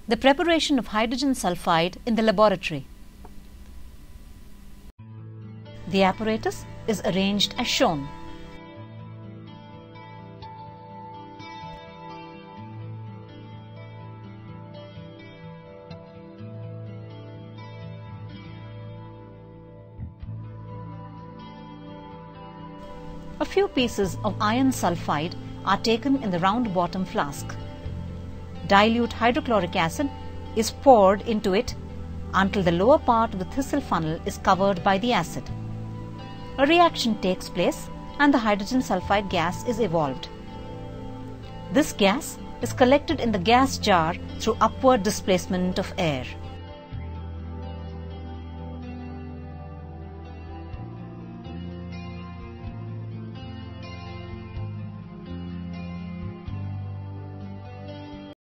The preparation of hydrogen sulfide in the laboratory. The apparatus is arranged as shown. A few pieces of iron sulfide are taken in the round bottom flask. Dilute hydrochloric acid is poured into it until the lower part of the thistle funnel is covered by the acid. A reaction takes place and the hydrogen sulfide gas is evolved. This gas is collected in the gas jar through upward displacement of air.